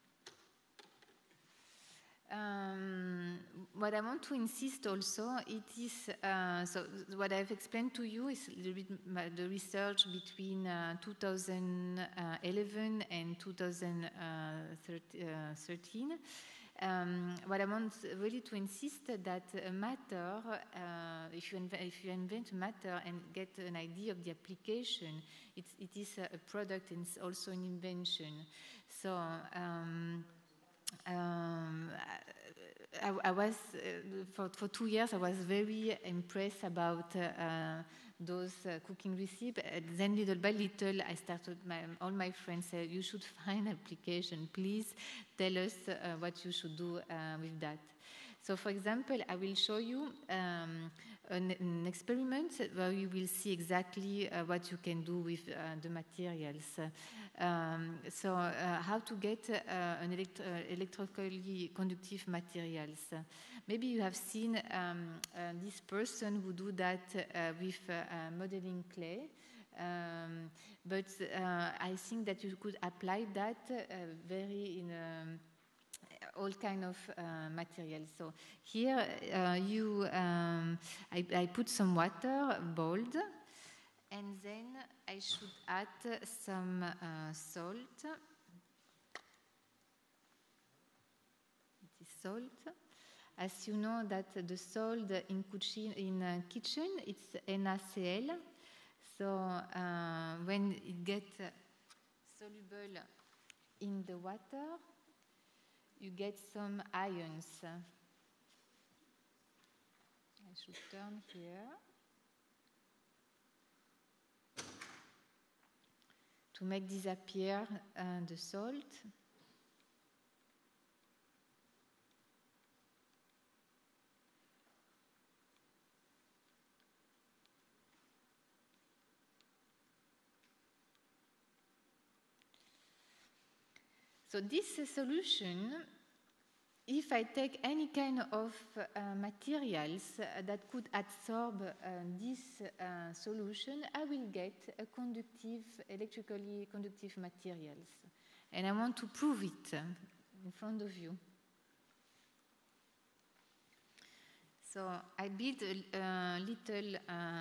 that. What I want to insist also, it is, so what I've explained to you is a little bit the research between 2011 and 2013. What I want really to insist that matter, if you invent matter and get an idea of the application, it is a product and it's also an invention. So I was, for 2 years, I was very impressed about those cooking recipes. Then little by little, I started, all my friends said, you should find application. Please tell us what you should do with that. So for example, I will show you an experiment where you will see exactly what you can do with the materials. So how to get an electrically conductive materials. Maybe you have seen this person who do that with modeling clay. But I think that you could apply that very in all kind of materials. So here I put some water, boiled, and then I should add some salt. This salt. As you know that the salt in kitchen, it's NaCl. So when it gets soluble in the water, you get some ions. I should turn here to make disappear the salt. So this solution, if I take any kind of materials that could absorb this solution, I will get a electrically conductive materials. And I want to prove it in front of you. So I built a little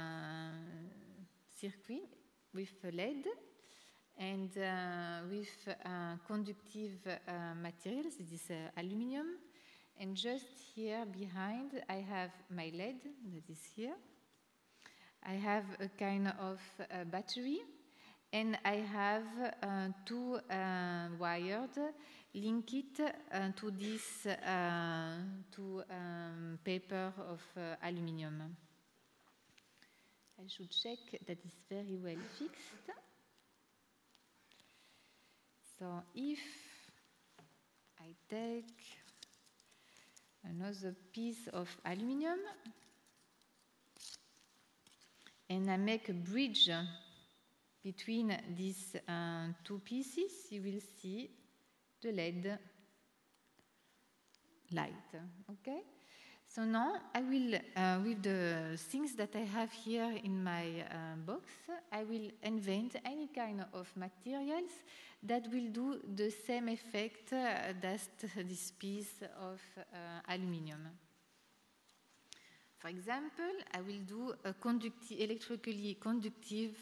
circuit with lead and with conductive materials. This is aluminum. And just here behind, I have my lead that is here. I have a kind of battery. And I have two wires linked to this paper of aluminum. I should check that it's very well fixed. So if I take another piece of aluminum and I make a bridge between these two pieces, you will see the LED light. Okay? So now I will, with the things that I have here in my box, I will invent any kind of materials that will do the same effect as this piece of aluminum. For example, I will do a electrically conductive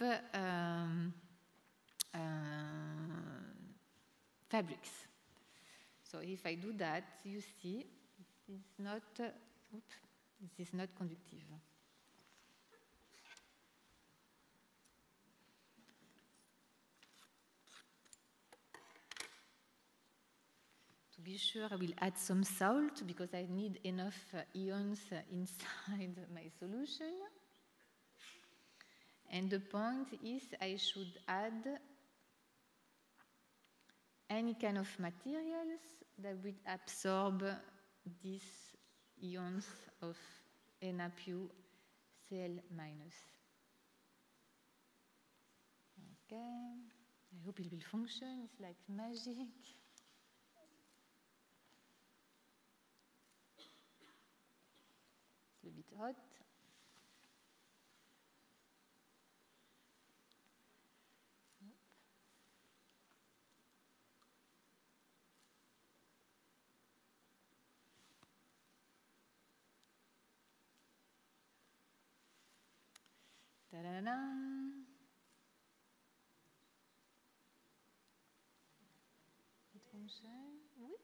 fabrics. So if I do that, you see, this is not conductive. To be be sure, I will add some salt because I need enough ions inside my solution. And the point is I should add any kind of materials that will absorb these ions of Na+Cl-. Okay, I hope it will function. It's like magic. It's a bit hot. Ta-da-da. It fonctionne. Oui.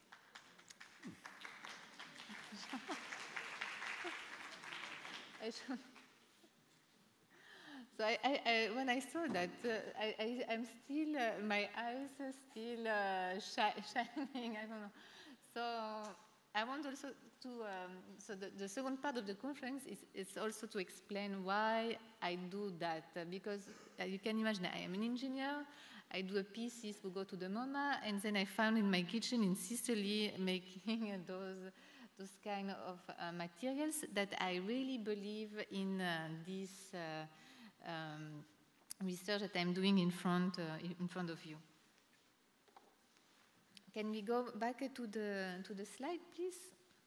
So when I saw that, I'm still, my eyes are still shining, I don't know. So I want also to, so the second part of the conference is also to explain why I do that. Because you can imagine, I am an engineer, I do a thesis, we go to the MoMA, and then I found in my kitchen in Sicily making those kind of materials that I really believe in this research that I'm doing in front of you. Can we go back to the slide, please?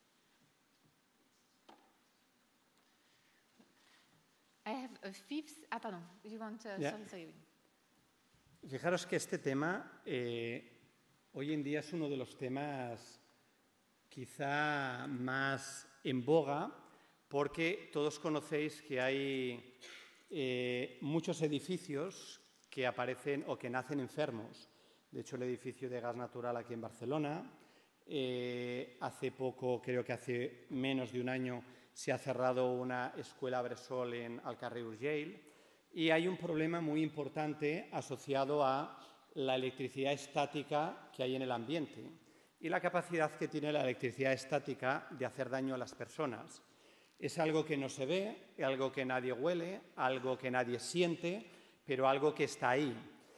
I have a fifth. Pardon. You want? Yeah. Sorry. Fijaros que este tema hoy en día es uno de los temas quizá más en boga, porque todos conocéis que hay muchos edificios que aparecen o que nacen enfermos. De hecho, el edificio de gas natural aquí en Barcelona, hace poco, creo que hace menos de un año, se ha cerrado una escuela Bressol en al carrer Urgell, y hay un problema muy importante asociado a la electricidad estática que hay en el ambiente y la capacidad que tiene la electricidad estática de hacer daño a las personas. Es algo que no se ve, algo que nadie huele, algo que nadie siente, pero algo que está ahí.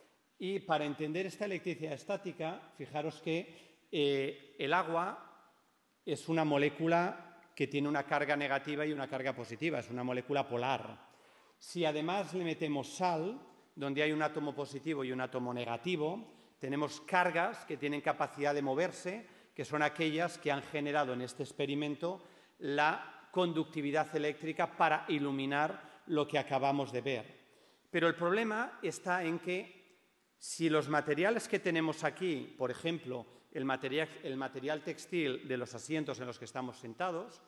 Y para entender esta electricidad estática, fijaros que el agua es una molécula que tiene una carga negativa y una carga positiva, es una molécula polar. Si además le metemos sal, donde hay un átomo positivo y un átomo negativo, tenemos cargas que tienen capacidad de moverse, que son aquellas que han generado en este experimento la conductividad eléctrica para iluminar lo que acabamos de ver. Pero el problema está en que si los materiales que tenemos aquí, por ejemplo, el material textil de los asientos en los que estamos sentados,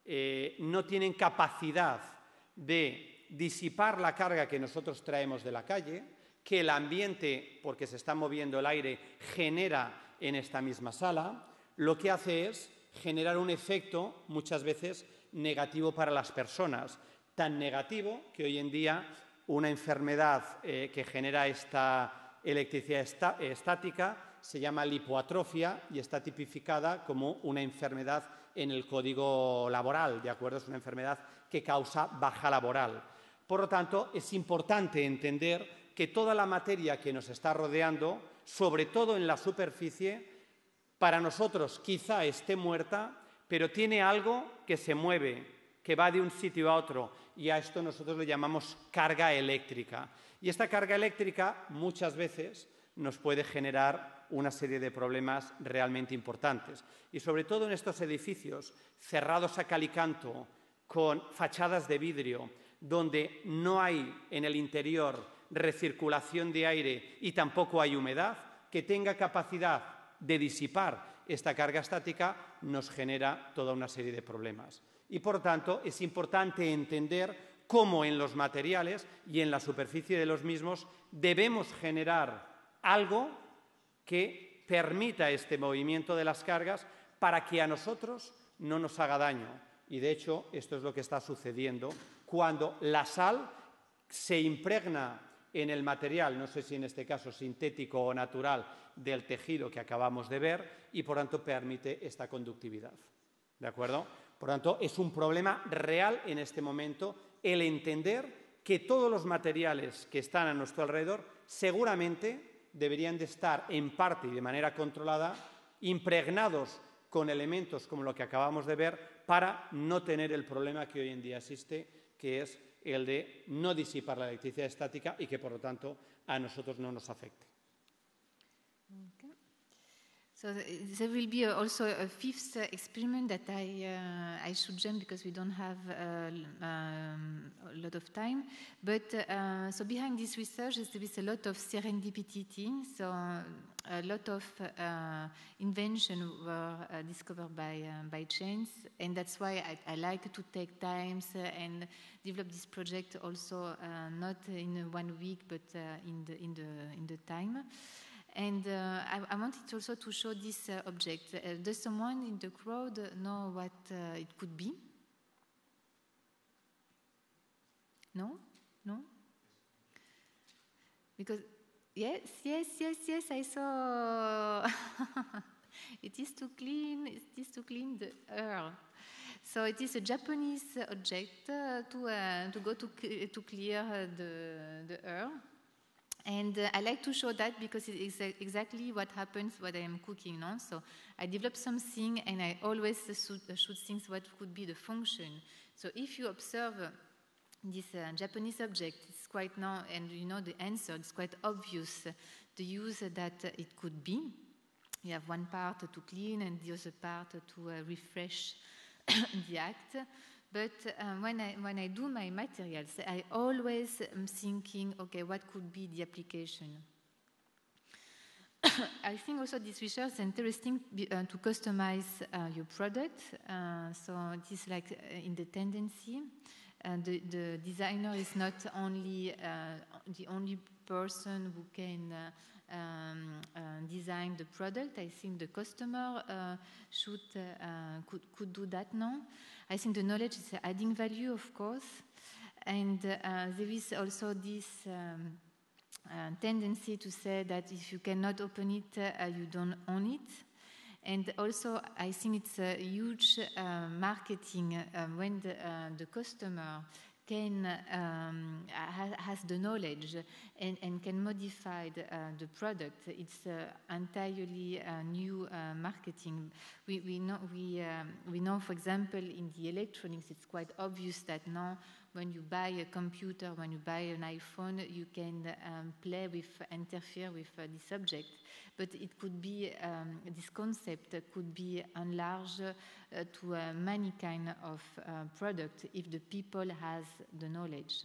no tienen capacidad de disipar la carga que nosotros traemos de la calle, que el ambiente, porque se está moviendo el aire, genera en esta misma sala, lo que hace es generar un efecto muchas veces negativo para las personas, tan negativo que hoy en día una enfermedad que genera esta electricidad estática se llama lipoatrofia y está tipificada como una enfermedad en el Código Laboral, ¿de acuerdo? Es una enfermedad que causa baja laboral. Por lo tanto, es importante entender que toda la materia que nos está rodeando, sobre todo en la superficie, para nosotros quizá esté muerta, pero tiene algo que se mueve, que va de un sitio a otro, y a esto nosotros le llamamos carga eléctrica. Y esta carga eléctrica muchas veces nos puede generar una serie de problemas realmente importantes. Y sobre todo en estos edificios cerrados a cal y canto, con fachadas de vidrio, donde no hay en el interior recirculación de aire y tampoco hay humedad, que tenga capacidad de disipar esta carga estática, nos genera toda una serie de problemas. Y, por tanto, es importante entender cómo en los materiales y en la superficie de los mismos debemos generar algo que permita este movimiento de las cargas para que a nosotros no nos haga daño. Y, de hecho, esto es lo que está sucediendo cuando la sal se impregna en el material, no sé si en este caso sintético o natural, del tejido que acabamos de ver y, por tanto, permite esta conductividad. ¿De acuerdo? Por tanto, es un problema real en este momento el entender que todos los materiales que están a nuestro alrededor seguramente deberían de estar en parte y de manera controlada impregnados con elementos como lo que acabamos de ver para no tener el problema que hoy en día existe, que es el de no disipar la electricidad estática y que, por lo tanto, a nosotros no nos afecte. Okay. So there will be also a fifth experiment that I should jump because we don't have a lot of time. But so behind this research there is a lot of serendipity. So a lot of invention were discovered by chance, and that's why I like to take times and develop this project also not in 1 week but in the time. And I wanted also to show this object. Does someone in the crowd know what it could be? No? No? Because, yes, I saw. It is to clean the air. So it is a Japanese object to go to clear the air. And I like to show that because it's exactly what happens when I am cooking. No? So I develop something and I always shoot things what could be the function. So if you observe this Japanese object, it's quite now, and you know the answer, it's quite obvious the use that it could be. You have one part to clean and the other part to refresh the act. But when I do my materials, I always am thinking, okay, what could be the application? I think also this research is interesting to customize your product. So it is like in the tendency. The designer is not only the only person who can design the product. I think the customer could do that now. I think the knowledge is adding value, of course, and there is also this tendency to say that if you cannot open it, you don't own it. And also, I think it's a huge marketing when the customer has the knowledge and can modify the product. It's entirely new marketing. We know, for example, in the electronics, it's quite obvious that now when you buy a computer, when you buy an iPhone, you can interfere with the subject. But it could be, this concept could be enlarged to many kind of product if the people has the knowledge.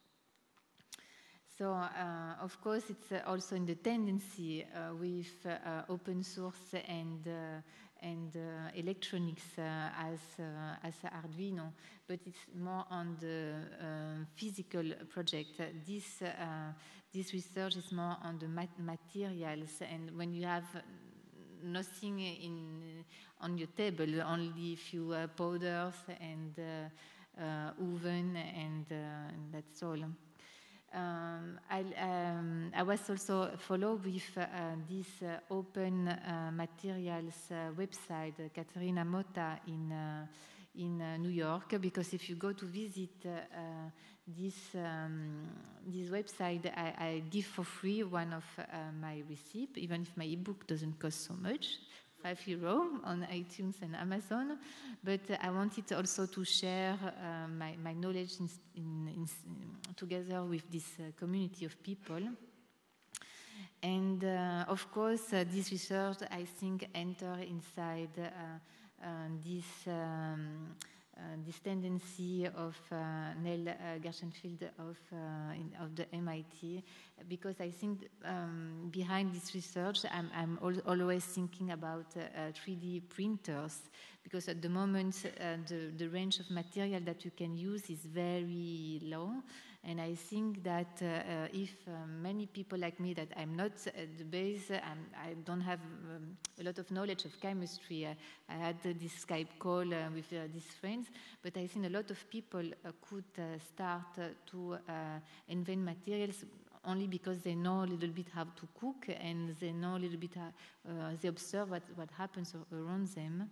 So, of course, it's also in the tendency with open source and electronics as Arduino, but it's more on the physical project. This research is more on the materials, and when you have nothing on your table, only a few powders and oven, and that's all. I was also followed with this open materials website, Caterina Motta in New York, because if you go to visit this website, I give for free one of my receipts, even if my ebook doesn't cost so much. €5 on iTunes and Amazon, but I wanted also to share my knowledge together with this community of people. And of course, this research, I think, enter inside this tendency of Neil Gershenfield of the MIT, because I think behind this research I'm always thinking about 3D printers, because at the moment the range of material that you can use is very low, and I think that if many people like me, that I'm not at the base, I don't have a lot of knowledge of chemistry. I had this Skype call with these friends, but I think a lot of people could start to invent materials only because they know a little bit how to cook and they know a little bit, they observe what happens around them.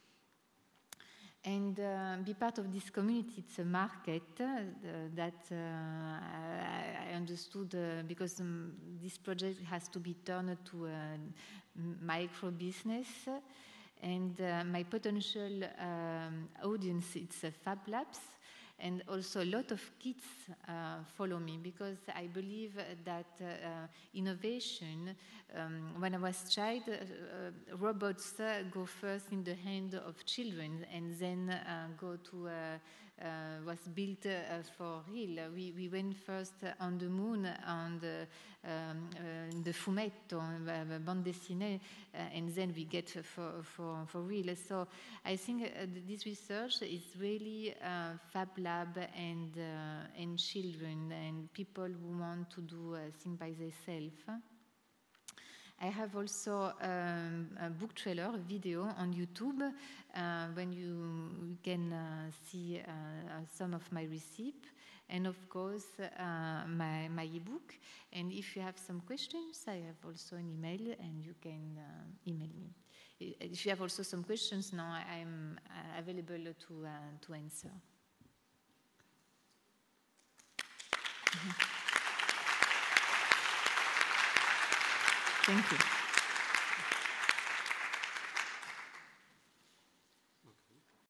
And be part of this community. It's a market that I understood because this project has to be turned to a micro business. And my potential audience, it's Fab Labs. And also a lot of kids follow me because I believe that innovation, when I was a child, robots go first in the hand of children and then go to was built for real. We went first on the moon on the fumetto, bande dessinée, and then we get for real. So I think this research is really Fab Lab and children and people who want to do things by themselves. I have also a book trailer, a video on YouTube, when you can see some of my recipes, and of course my ebook. And if you have some questions, I have also an email, and you can email me. If you have also some questions, now I'm available to answer. Thank you.